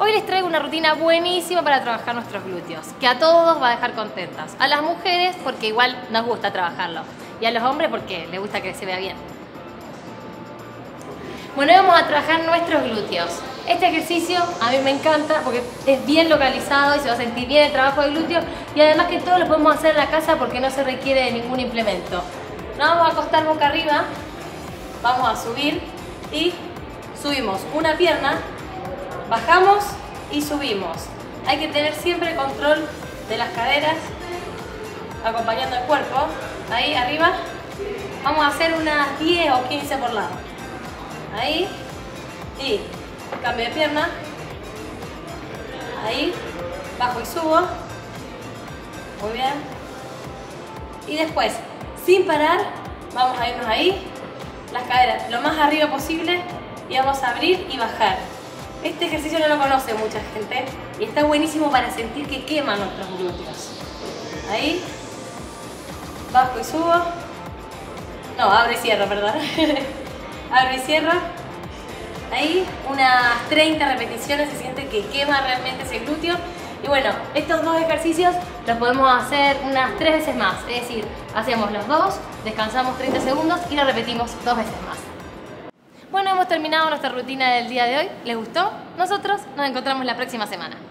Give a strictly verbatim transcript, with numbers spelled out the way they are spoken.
Hoy les traigo una rutina buenísima para trabajar nuestros glúteos, que a todos va a dejar contentas. A las mujeres porque igual nos gusta trabajarlo, y a los hombres porque les gusta que se vea bien. Bueno, hoy vamos a trabajar nuestros glúteos. Este ejercicio a mí me encanta porque es bien localizado y se va a sentir bien el trabajo de glúteo, y además que todo lo podemos hacer en la casa porque no se requiere de ningún implemento. Nos vamos a acostar boca arriba, vamos a subir y subimos una pierna, bajamos y subimos. Hay que tener siempre control de las caderas, acompañando el cuerpo. Ahí arriba, vamos a hacer unas diez o quince por lado. Ahí, y cambio de pierna. Ahí, bajo y subo. Muy bien. Y después, sin parar, vamos a irnos ahí, las caderas lo más arriba posible, y vamos a abrir y bajar. Este ejercicio no lo conoce mucha gente y está buenísimo para sentir que queman nuestros glúteos. Ahí, bajo y subo. No, abro y cierro, perdón. Abro y cierro. Ahí, unas treinta repeticiones, se siente que quema realmente ese glúteo. Y bueno, estos dos ejercicios los podemos hacer unas tres veces más. Es decir, hacemos los dos, descansamos treinta segundos y lo repetimos dos veces más. Bueno, hemos terminado nuestra rutina del día de hoy. ¿Les gustó? Nosotros nos encontramos la próxima semana.